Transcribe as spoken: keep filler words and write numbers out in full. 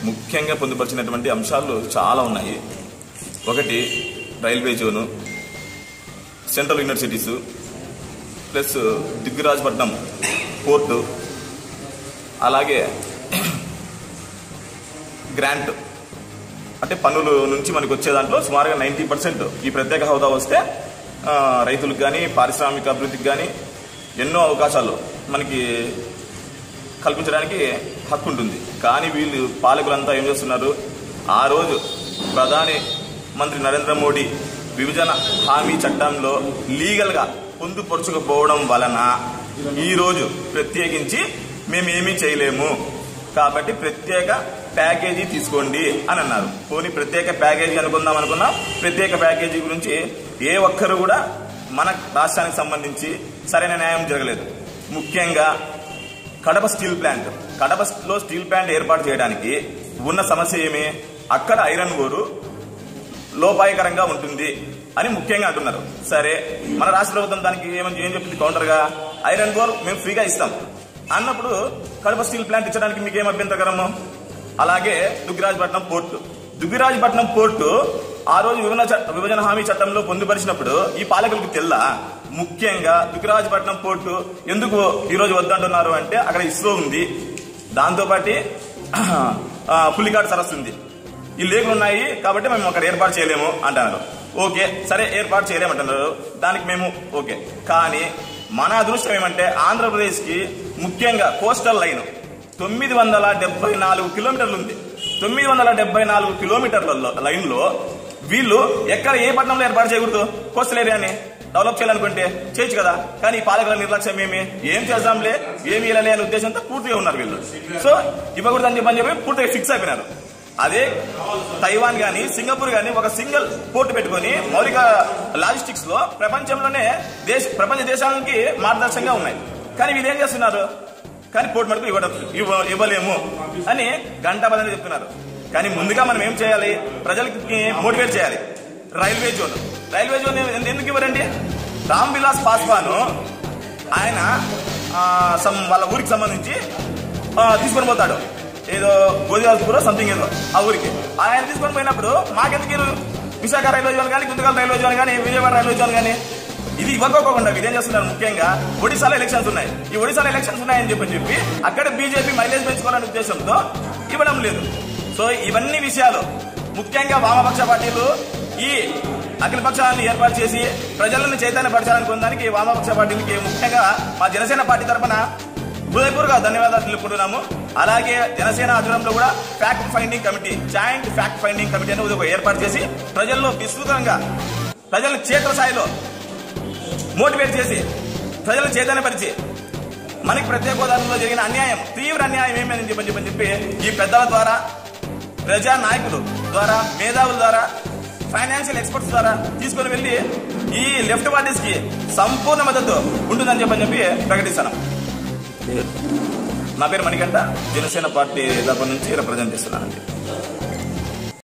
ముఖ్యంగా పొందుపరిచినటువంటి అంశాలు చాలా ఉన్నాయి. ఒకటి railway zone, central universities, plus Dugarajapatnam port, అలాగే గ్రాంట్ అంటే పన్నుల నుంచి మనకు వచ్చే దాంట్లో సుమారుగా నైంటీ పర్సెంట్ ఈ ప్రత్యేక హోదా వస్తే రైతులకు కానీ పారిశ్రామిక అభివృద్ధికి కానీ ఎన్నో అవకాశాలు మనకి కల్పించడానికి హక్కు ఉంటుంది. కానీ వీళ్ళు పాలకులంతా ఏం చేస్తున్నారు, ఆ రోజు ప్రధాని మంత్రి నరేంద్ర మోడీ విభజన హామీ చట్టంలో లీగల్గా పొందుపరచకపోవడం వలన ఈరోజు ప్రత్యేకించి మేమేమీ చేయలేము కాబట్టి ప్రత్యేక ప్యాకేజీ తీసుకోండి అని అన్నారు. పోనీ ప్రత్యేక ప్యాకేజీ అనుకుందాం అనుకున్నాం, ప్రత్యేక ప్యాకేజీ గురించి ఏ ఒక్కరు కూడా మన రాష్ట్రానికి సంబంధించి సరైన న్యాయం జరగలేదు. ముఖ్యంగా కడప స్టీల్ ప్లాంట్, కడపలో స్టీల్ ప్లాంట్ ఏర్పాటు చేయడానికి ఉన్న సమస్య ఏమి, అక్కడ ఐరన్ ఓరు లోపాయకరంగా ఉంటుంది అని ముఖ్యంగా అంటున్నారు. సరే, మన రాష్ట్ర ప్రభుత్వం దానికి ఏమని ఏం చెప్పింది కౌంటర్గా, ఐరన్ ఓర్ మేము ఫ్రీగా ఇస్తాం అన్నప్పుడు కడప స్టీల్ ప్లాంట్ ఇచ్చడానికి మీకేం అభ్యంతరకరము. అలాగే దుగ్గిరాజపట్నం పోర్టు, దుగ్గిరాజపట్నం పోర్టు ఆ రోజు విభజన విభజన హామీ చట్టంలో పొందుపరిచినప్పుడు ఈ పాలకులకు తెల్లా. ముఖ్యంగా దుగ్గిరాజపట్నం పోర్టు ఎందుకు ఈరోజు వద్దంటున్నారు అంటే అక్కడ ఇస్రో ఉంది, దాంతోపాటు పులికాట్ సరస్సు ఉంది, ఈ లేకులు ఉన్నాయి కాబట్టి మేము అక్కడ ఏర్పాటు చేయలేము అంటున్నారు. ఓకే, సరే ఏర్పాటు చేయలేమంటున్నారు, దానికి మేము ఓకే. కానీ మన అదృష్టం ఏమంటే ఆంధ్రప్రదేశ్కి ముఖ్యంగా కోస్టల్ లైన్ తొమ్మిది వందల డెబ్బై నాలుగు కిలోమీటర్లు ఉంది. తొమ్మిది వందల డెబ్బై నాలుగు కిలోమీటర్ల లైన్ లో వీళ్ళు ఎక్కడ ఏ పట్టణంలో ఏర్పాటు చేయకూడదు, కోస్టల్ ఏరియాని డెవలప్ చేయాలనుకుంటే చేయొచ్చు కదా. కానీ ఈ పాలకుల నిర్లక్ష్యం ఏమి, ఏం చేద్దాంలే ఏమి ఇవ్వలే అనే ఉద్దేశంతో పూర్తిగా ఉన్నారు వీళ్ళు. సో ఇవ్వకూడదు అని చెప్పని చెప్పి పూర్తిగా ఫిక్స్ అయిపోయినారు. అదే తైవాన్ గానీ సింగపూర్ గానీ ఒక సింగిల్ పోర్టు పెట్టుకుని మౌలిక లాజిస్టిక్స్ లో ప్రపంచంలోనే దేశ ప్రపంచ దేశాలకి మార్గదర్శకంగా ఉన్నాయి. కానీ వీళ్ళు ఏం చేస్తున్నారు, కానీ పోర్టు మటుకు ఇవ్వడం ఇవ్వలేము అని గంటా పదని చెప్తున్నారు. కానీ ముందుగా మనం ఏం చేయాలి, ప్రజలకి మోటివేట్ చేయాలి. రైల్వే జోన్, రైల్వే జోన్ ఎందుకు ఇవ్వరండి? రామ్ విలాస్ పాస్వాన్ ఆయన వాళ్ళ ఊరికి సంబంధించి తీసుకొని పోతాడు, ఏదో గోదిరాజపుర సంథింగ్ ఏదో ఆ ఊరికి. ఆయన తీసుకొని పోయినప్పుడు మాకెందుకు విశాఖ రైల్వే జోన్ కానీ, గుంతకల్ రైల్వే జోన్ కానీ, విజయవాడ రైల్వే జోన్ కానీ ఇది ఇవ్వకోకుండా వీరేం చేస్తున్నారు, ముఖ్యంగా ఒడిశాలో ఎలక్షన్స్ ఉన్నాయి, ఈ ఒడిశాలో ఎలక్షన్స్ ఉన్నాయని చెప్పి చెప్పి అక్కడ బీజేపీ మైలేజ్ పెంచుకోవాలనే ఉద్దేశంతో ఇవ్వడం లేదు. సో ఇవన్నీ విషయాలు ముఖ్యంగా వామపక్ష పార్టీలు ఈ అఖిల పక్షాన్ని ఏర్పాటు చేసి ప్రజలను చైతన్యపరచాలనుకున్న వామపక్ష పార్టీలకి ముఖ్యంగా మా జనసేన పార్టీ తరఫున హృదయపూర్వక ధన్యవాదాలు తెలుపుకుంటున్నాము. అలాగే జనసేన ఆధ్వర్యంలో కూడా fact finding committee, joint fact finding committee అనేది ఒక ఏర్పాటు చేసి ప్రజల్లో విస్తృతంగా ప్రజల క్షేత్రస్థాయిలో మోటివేట్ చేసి ప్రజలను చైతన్యపరిచి మనకి ప్రత్యేక హోదాలో జరిగిన అన్యాయం, తీవ్ర అన్యాయం ఏమని చెప్పని చెప్పని చెప్పి ఈ పెద్దల ద్వారా, ప్రజా నాయకుల ద్వారా, మేధావుల ద్వారా, ఫైనాన్షియల్ ఎక్స్పర్ట్స్ ద్వారా తీసుకుని వెళ్లి ఈ లెఫ్ట్ పార్టీస్ కి సంపూర్ణ మద్దతు ఉంటుందని చెప్పని చెప్పి ప్రకటిస్తాను. నా పేరు మణికంఠ, జనసేన పార్టీ తరఫు నుంచి రిప్రజెంట్ చేస్తున్నానండి.